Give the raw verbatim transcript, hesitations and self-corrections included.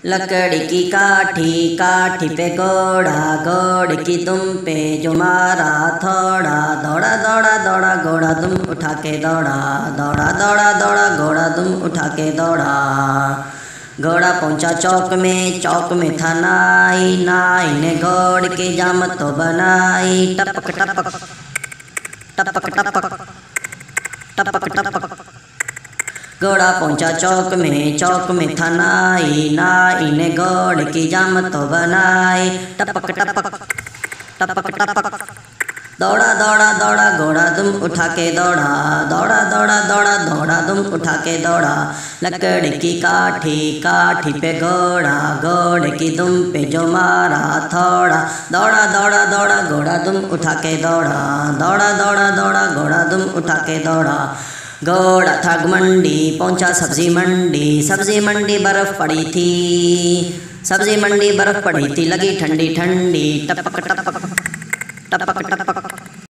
लकड़ी की काठी, काठी पे घोड़ा, घोड़े की दुम पे जो मारा थोड़ा। दौड़ा दौड़ा दौड़ा घोड़ा दुम उठा के दौड़ा, दौड़ा दौड़ा दौड़ा घोड़ा दुम उठा के दौड़ा। घोड़ा पहुंचा चौक में, चौक में था नाई, नाई ने घोड़े की जामत तो बनाई। टपक टपक टपक टपक टपक टपक घोड़ा पहुंचा चौक में, चौक में था नाई, नाई ने घोड़े की जामत तो बनाई। टपक टपक टपक टपक दौड़ा दौड़ा दौड़ा घोड़ा दुम उठा के दौड़ा, दौड़ा दौड़ा दौड़ा दौड़ा दुम उठा के दौड़ा। लकड़ी की काठी, काठी पे घोड़ा, घोड़े की दुम पे जो मारा थोड़ा। दौड़ा दौड़ा दौड़ा घोड़ा दुम उठा के दौड़ा, दौड़ा दौड़ा दौड़ा घोड़ा दुम उठा के दौड़ा। घोड़ा था मंडी, पहुंचा सब्जी मंडी, सब्जी मंडी बर्फ पड़ी थी, सब्जी मंडी बर्फ पड़ी थी, लगी ठंडी ठंडी। टपक टपक टपक टपक